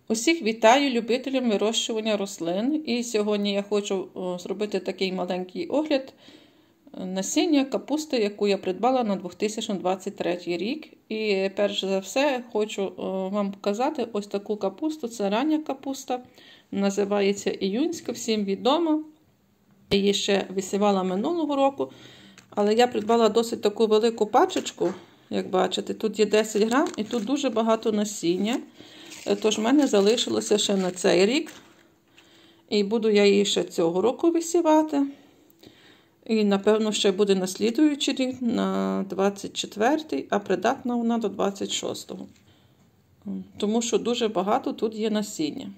Усіх вітаю любителям вирощування рослин. І сьогодні я хочу зробити такий маленький огляд насіння капусти, яку я придбала на 2023 рік. І перш за все хочу вам показати ось таку капусту. Це рання капуста, називається іюнська, всім відома. Я її ще висівала минулого року, але я придбала досить таку велику пачечку, як бачите. Тут є 10 грам і тут дуже багато насіння. Тож в мене залишилося ще на цей рік. І буду я її ще цього року висівати. І, напевно, ще буде на слідуючий рік, на 24-й, а придатна вона до 26-го. Тому що дуже багато тут є насіння.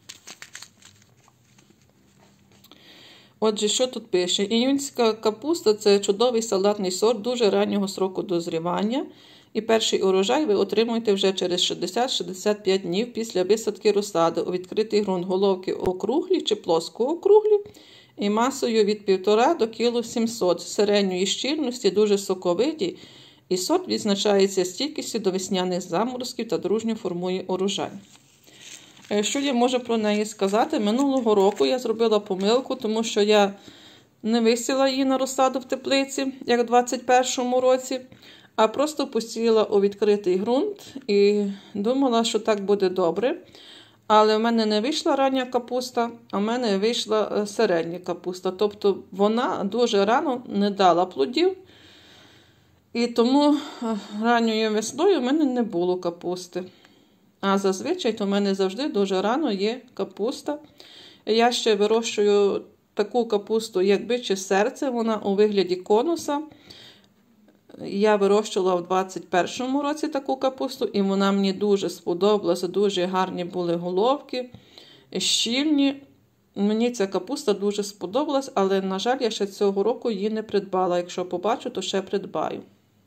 Отже, що тут пише? Іюнська капуста – це чудовий салатний сорт дуже раннього строку дозрівання. І перший урожай ви отримуєте вже через 60-65 днів після висадки розсади у відкритий ґрунт. Головки округлі чи плоско-округлі і масою від 1,5 до кг 700. Середньої щільності, дуже соковиті. І сорт відзначається стійкістю до весняних заморозків та дружньо формує урожай. Що я можу про неї сказати? Минулого року я зробила помилку, тому що я не висіла її на розсаду в теплиці, як у 2021 році. А просто посіяла у відкритий ґрунт і думала, що так буде добре. Але в мене не вийшла рання капуста, а в мене вийшла середня капуста. Тобто вона дуже рано не дала плодів. І тому ранньою весною в мене не було капусти. А зазвичай то в мене завжди дуже рано є капуста. Я ще вирощую таку капусту, як биче серце, вона у вигляді конуса. Я вирощувала в 2021 році таку капусту, і вона мені дуже сподобалася, дуже гарні були головки, щільні. Мені ця капуста дуже сподобалась, але, на жаль, я ще цього року її не придбала. Якщо побачу, то ще придбаю.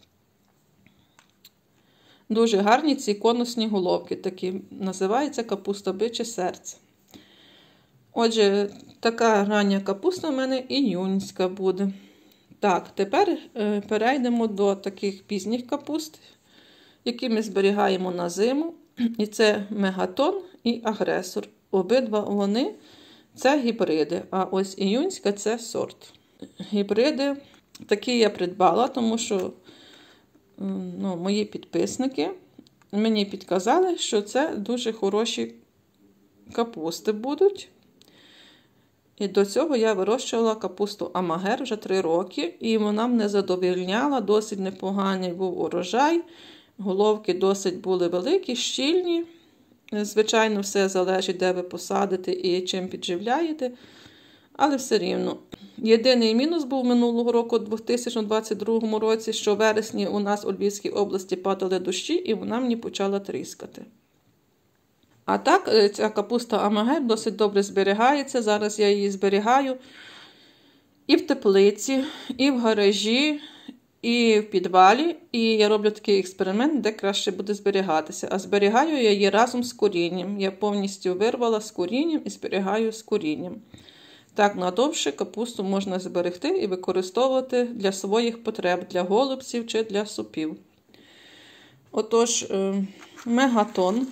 Дуже гарні ці конусні головки, такі називається капуста биче серце. Отже, така рання капуста в мене іюнська буде. Так, тепер перейдемо до таких пізніх капуст, які ми зберігаємо на зиму. І це мегатон і агресор. Обидва вони – це гібриди, а ось іюнська – це сорт. Гібриди такі я придбала, тому що мої підписники мені підказали, що це дуже хороші капусти будуть. І до цього я вирощувала капусту Амагер вже 3 роки, і вона мене задовольняла, досить непоганий був урожай. Головки досить були великі, щільні. Звичайно, все залежить, де ви посадите і чим підживляєте, але все рівно. Єдиний мінус був минулого року, у 2022 році, що в вересні у нас у Львівській області падали дощі, і вона мені почала тріскати. А так, ця капуста Амагер досить добре зберігається. Зараз я її зберігаю і в теплиці, і в гаражі, і в підвалі. І я роблю такий експеримент, де краще буде зберігатися. А зберігаю я її разом з корінням. Я повністю вирвала з корінням і зберігаю з корінням. Так, надовше капусту можна зберегти і використовувати для своїх потреб, для голубців чи для супів. Отож, мегатон.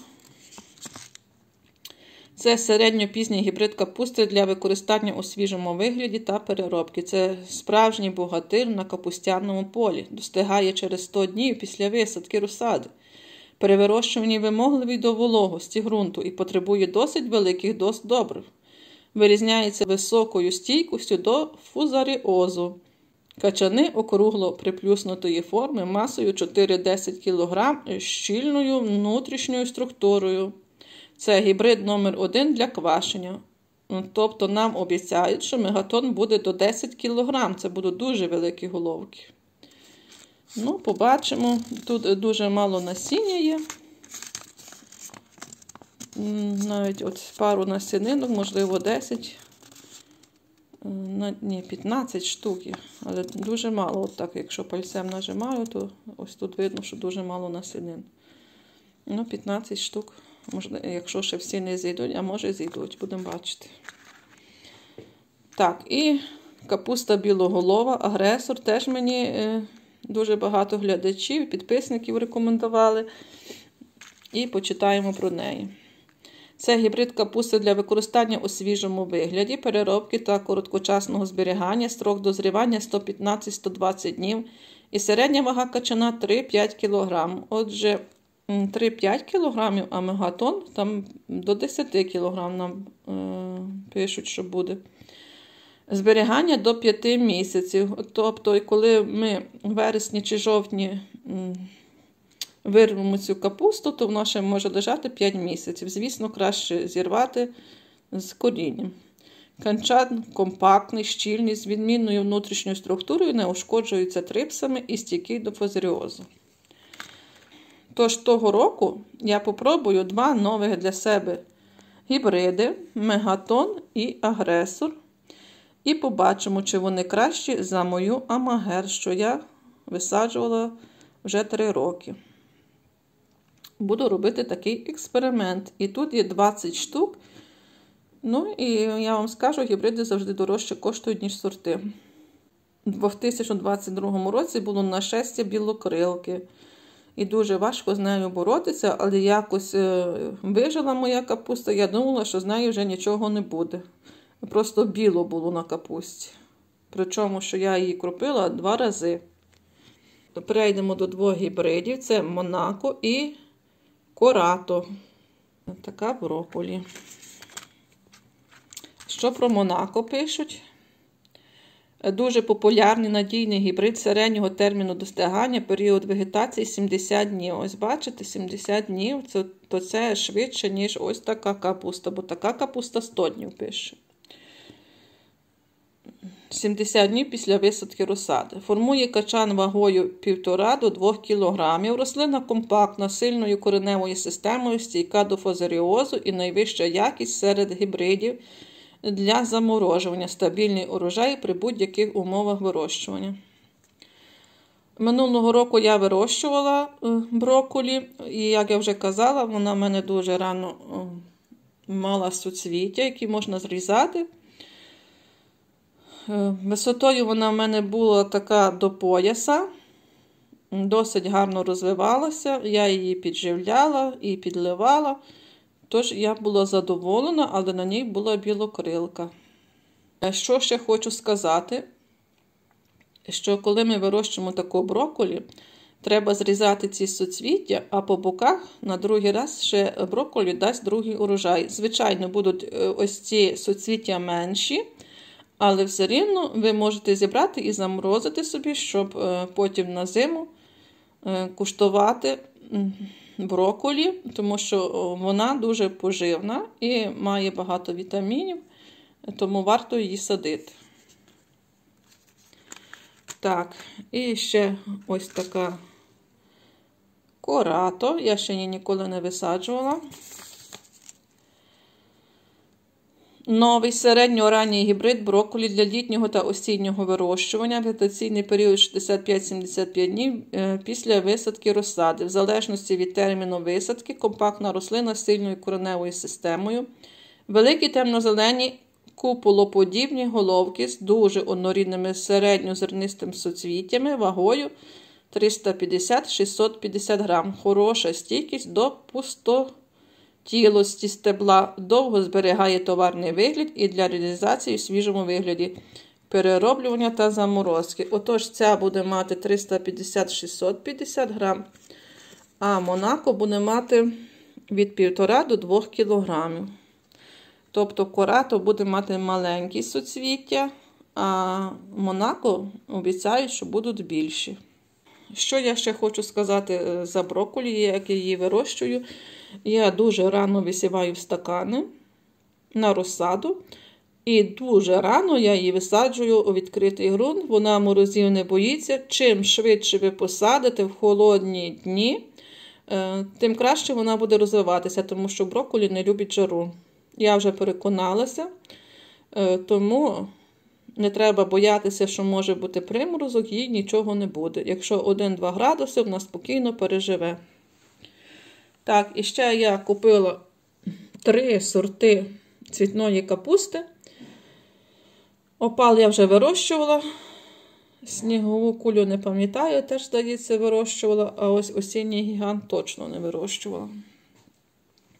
Це середньопізній гібрид капусти для використання у свіжому вигляді та переробки. Це справжній богатир на капустяному полі. Достигає через 100 днів після висадки розсади. При вирощуванні вимогливий до вологості ґрунту і потребує досить великих доз добрив. Вирізняється високою стійкістю до фузаріозу. Качани округло приплюснутої форми масою 4-10 кг щільною внутрішньою структурою. Це гібрид номер 1 для квашення. Тобто нам обіцяють, що мегатон буде до 10 кг. Це будуть дуже великі головки. Побачимо. Тут дуже мало насіння є. Навіть пару насінинок, можливо 10. 15 штук є. Але дуже мало. Так, якщо пальцем нажимаю, то ось тут видно, що дуже мало насінин. 15 штук. Можливо, якщо ще всі не зійдуть, а може зійдуть, будемо бачити. Так, і капуста білоголова, агресор. Теж мені дуже багато глядачів, підписників рекомендували. І почитаємо про неї. Це гібрид капусти для використання у свіжому вигляді, переробки та короткочасного зберігання, строк дозрівання 115-120 днів і середня вага качана 3-5 кг. Отже, 3-5 кг, а мегатон там до 10 кг нам пишуть, що буде. Зберігання до 5 місяців. Тобто, коли ми в вересні чи жовтні вирвемо цю капусту, то вона ще може лежати 5 місяців. Звісно, краще зірвати з корінням. Качан компактний, щільний, з відмінною внутрішньою структурою, не ушкоджується трипсами і стійкий до фузаріозу. Тож того року я попробую 2 нових для себе гібриди – Мегатон і Агресор. І побачимо, чи вони кращі за мою Амагер, що я висаджувала вже 3 роки. Буду робити такий експеримент. І тут є 20 штук. Ну і я вам скажу, гібриди завжди дорожче коштують, ніж сорти. У 2022 році було нашестя білокрилки. І дуже важко з нею боротися, але якось вижила моя капуста. Я думала, що з нею вже нічого не буде. Просто біло було на капусті. Причому, що я її кропила 2 рази. Перейдемо до 2 гібридів. Це Монако і Корато. Така брокколі. Що про Монако пишуть? Дуже популярний надійний гібрид середнього терміну достигання, період вегетації 70 днів. Ось бачите, 70 днів, то це швидше, ніж ось така капуста, бо така капуста 100 днів пише. 70 днів після висадки розсади. Формує качан вагою 1,5 до 2 кг. Рослина компактна, сильною кореневою системою, стійка до фузаріозу і найвища якість серед гібридів для заморожування. Стабільний урожай при будь-яких умовах вирощування. Минулого року я вирощувала брокколі, і, як я вже казала, вона в мене дуже рано мала суцвіття, які можна зрізати. Висотою вона в мене була така до пояса, досить гарно розвивалася, я її підживляла і підливала, тож я була задоволена, але на ній була білокрилка. Що ще хочу сказати, що коли ми вирощуємо таку брокколі, треба зрізати ці суцвіття, а по боках на другий раз ще брокколі дасть другий урожай. Звичайно, будуть ось ці суцвіття менші, але все рівно ви можете зібрати і заморозити собі, щоб потім на зиму куштувати брокколі, тому що вона дуже поживна і має багато вітамінів, тому варто її садити. Так, і ще ось така Корато, я ще її ніколи не висаджувала. Новий середньо-ранній гібрид брокколі для літнього та осіннього вирощування. Вегетаційний період 65-75 днів після висадки розсади. В залежності від терміну висадки, компактна рослина з сильною кореневою системою. Великі темно-зелені куполоподібні головки з дуже однорідними середньозернистими суцвіттями, вагою 350-650 грам. Хороша стійкість до пустотілості стебла, довго зберігає товарний вигляд і для реалізації в свіжому вигляді, перероблювання та заморозки. Отож, ця буде мати 350-650 грам, а Монако буде мати від 1,5 до 2 кг. Тобто Корато буде мати маленькі суцвіття, а Монако обіцяють, що будуть більші. Що я ще хочу сказати за брокколі, як я її вирощую. Я дуже рано висіваю в стакани на розсаду. І дуже рано я її висаджую у відкритий ґрунт. Вона морозів не боїться. Чим швидше ви посадите в холодні дні, тим краще вона буде розвиватися, тому що брокколі не любить жару. Я вже переконалася, тому не треба боятися, що може бути приморозок, їй нічого не буде. Якщо 1-2 градуси, вона спокійно переживе. Так, і ще я купила 3 сорти цвітної капусти. Опал я вже вирощувала. Снігову кулю не пам'ятаю, теж, здається, вирощувала, а ось осінній гігант точно не вирощувала.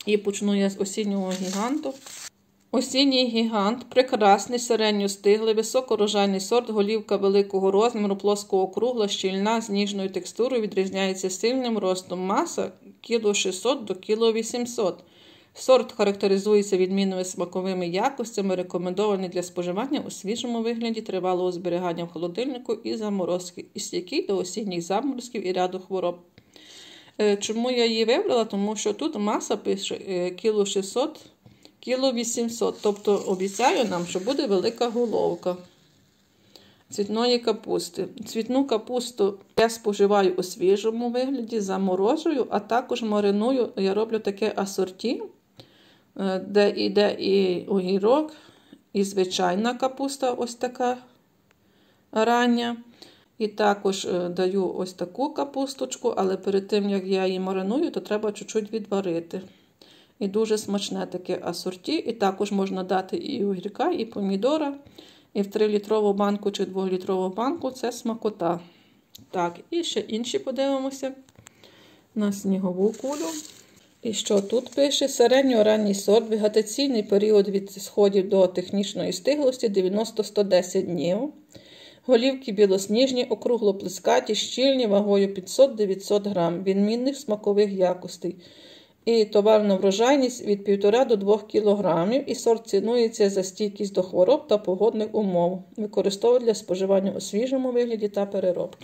І почну я з осіннього гіганту. Осінній гігант – прекрасний, середньостиглий, високорожайний сорт, голівка великого розміру, плоско-округла, щільна, з ніжною текстурою, відрізняється сильним ростом. Маса – 600 до 800 кг. Сорт характеризується відмінними смаковими якостями, рекомендований для споживання у свіжому вигляді, тривалого зберігання в холодильнику і заморозки, і стійкий до осінніх заморозків і ряду хвороб. Чому я її вибрала? Тому що тут маса пише 600 кг, 800 кг. Тобто обіцяю нам, що буде велика головка цвітної капусти. Цвітну капусту я споживаю у свіжому вигляді, заморожую, а також мариную. Я роблю таке асорті, де йде і огірок, і звичайна капуста, ось така рання. І також даю ось таку капусточку, але перед тим, як я її мариную, то треба чуть-чуть відварити. І дуже смачне таке асорті. І також можна дати і огірка, і помідора. І в 3-літрову банку чи 2-літрову банку це смакота. Так, і ще інші подивимося на снігову кулю. І що тут пише? Середньоранній сорт, вегетаційний період від сходів до технічної стиглості 90-110 днів. Голівки білосніжні, округло-плескаті, щільні, вагою 500-900 грам, відмінних смакових якостей. І товарна врожайність від 1,5 до 2 кг. І сорт цінується за стійкість до хвороб та погодних умов. Використовують для споживання у свіжому вигляді та переробки.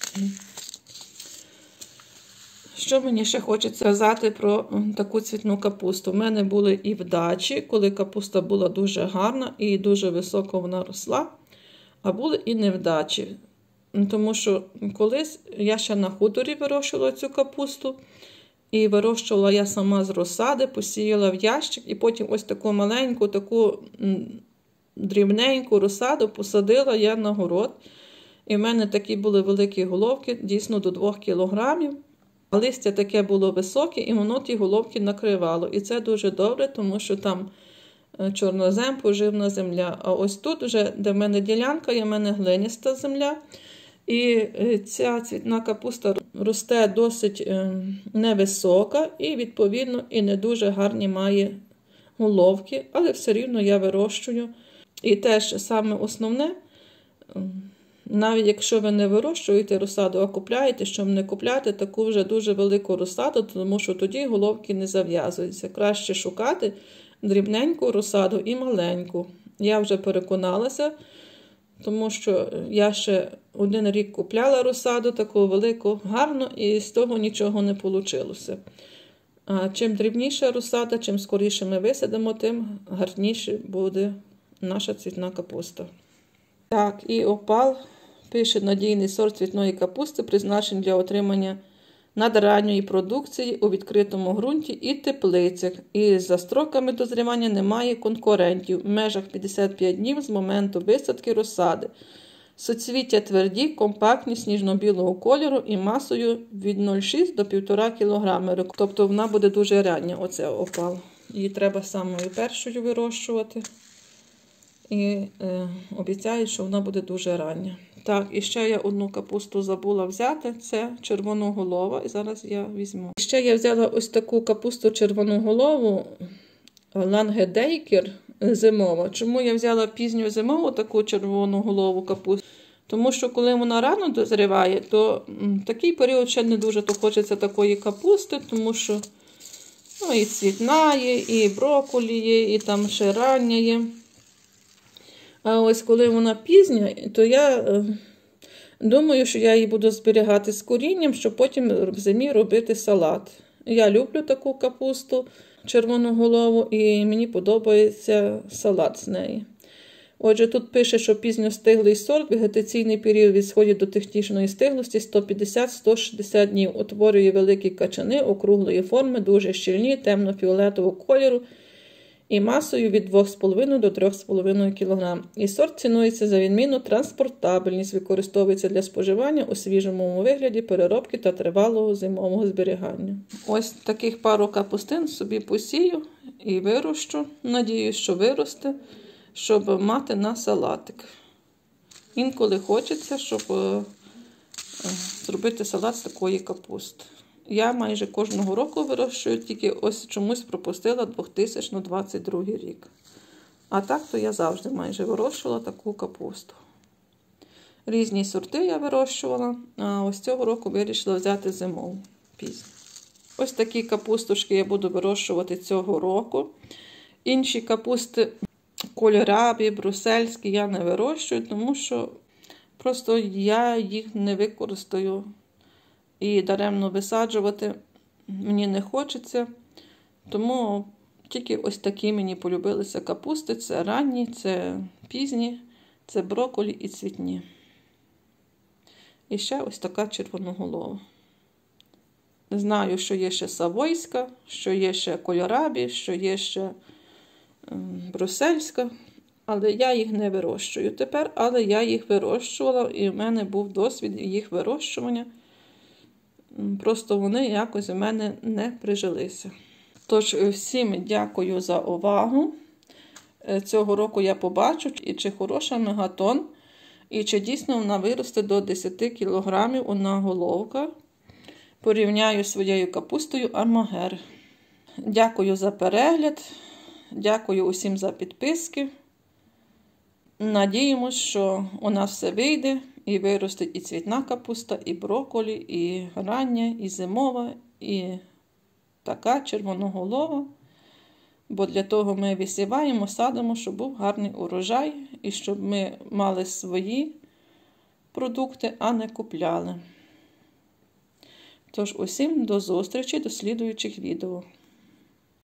Що мені ще хочеться сказати про таку цвітну капусту? У мене були і вдачі, коли капуста була дуже гарна і дуже високо вона росла. А були і невдачі. Тому що колись я ще на хуторі вирощувала цю капусту. І вирощувала я сама з розсади, посіяла в ящик. І потім ось таку маленьку, таку дрібненьку розсаду посадила я на город. І в мене такі були великі головки, дійсно до 2 кг. А листя таке було високе, і воно ті головки накривало. І це дуже добре, тому що там чорнозем, поживна земля. А ось тут вже, де в мене ділянка, є в мене глиняста земля. І ця цвітна капуста росте досить невисока і, відповідно, і не дуже гарні має головки. Але все рівно я вирощую. І теж саме основне, навіть якщо ви не вирощуєте розсаду, а купляєте, щоб не купляти таку вже дуже велику розсаду, тому що тоді головки не зав'язуються. Краще шукати дрібненьку розсаду і маленьку. Я вже переконалася, тому що я ще 1 рік купляла розсаду, таку велику, гарну, і з того нічого не вийшло. А чим дрібніша розсада, чим скоріше ми висадимо, тим гарніше буде наша цвітна капуста. Так, і опал пише: надійний сорт цвітної капусти, призначений для отримання надранньої продукції у відкритому ґрунті і теплицях. І за строками дозрівання немає конкурентів. В межах 55 днів з моменту висадки розсади. Суцвіття тверді, компактні, сніжно-білого кольору і масою від 0,6 до 1,5 кг. Тобто вона буде дуже рання, оце опал. Її треба самою першою вирощувати. І обіцяють, що вона буде дуже рання. Так, і ще я одну капусту забула взяти, це червоноголова, і зараз я візьму. І ще я взяла ось таку капусту червоноголову, лангедейкер зимова. Чому я взяла пізню зимову таку червоноголову капусту? Тому що коли вона рано дозріває, то такий період ще не дуже то хочеться такої капусти, тому що і цвітна є, і брокколі є, і там ще рання є. А ось коли вона пізня, то я думаю, що я її буду зберігати з корінням, щоб потім в зимі робити салат. Я люблю таку капусту червоноголову, і мені подобається салат з неї. Отже, тут пише, що пізньостиглий сорт, вегетаційний період від сходів до технічної стиглості 150-160 днів. Утворює великі качани округлої форми, дуже щільні, темно-фіолетового кольору і масою від 2,5 до 3,5 кг. І сорт цінується за відмінну транспортабельність, використовується для споживання у свіжому вигляді, переробки та тривалого зимового зберігання. Ось таких пару капустин собі посію і вирощу. Надіюсь, що виросте, щоб мати на салатик. Інколи хочеться, щоб зробити салат з такої капусти. я майже кожного року вирощую, тільки ось чомусь пропустила 2022 рік. А так то я завжди майже вирощувала таку капусту. Різні сорти я вирощувала, а ось цього року вирішила взяти зимову пісню. Ось такі капустушки я буду вирощувати цього року. Інші капусти кольорабі, брусельські я не вирощую, тому що просто я їх не використаю і даремно висаджувати мені не хочеться. Тому тільки ось такі мені полюбилися капусти. Це ранні, це пізні, це брокколі і цвітні. І ще ось така червоноголова. Знаю, що є ще савойська, що є ще кольорабі, що є ще брусельська, але я їх не вирощую тепер, але я їх вирощувала, і в мене був досвід їх вирощування. Просто вони якось у мене не прижилися. Тож, всім дякую за увагу. Цього року я побачу, і чи хороша мегатон, і чи дійсно вона виросте до 10 кг одна головка. Порівняю з своєю капустою Армагер. Дякую за перегляд. Дякую усім за підписки. Надіємось, що у нас все вийде. І виросте і цвітна капуста, і брокколі, і рання, і зимова, і така червоноголова. Бо для того ми висіваємо, садимо, щоб був гарний урожай. І щоб ми мали свої продукти, а не купляли. Тож усім до зустрічі, до слідуючих відео.